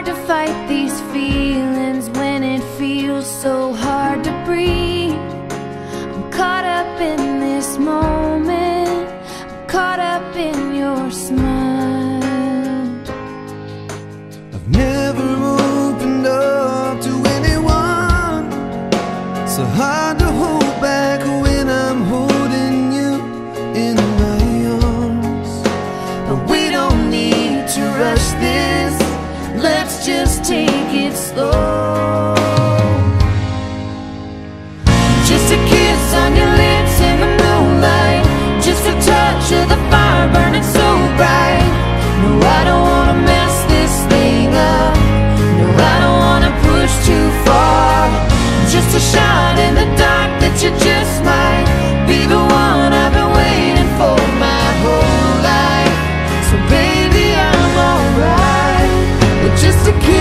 to fight these feelings when it feels so hard to breathe. I'm caught up in this moment, I'm caught up in your smile. I've never opened up to anyone, so hard to hold back when I'm holding you in my arms. But we don't need to rush this, let's just take it slow. Just a kiss on your lips in the moonlight, just a touch of the fire burning so bright. No, I don't wanna mess this thing up, no, I don't wanna push too far. Just a shot in the dark that you just might be the one I've been waiting for my whole life. So baby, I'm alright with just a kiss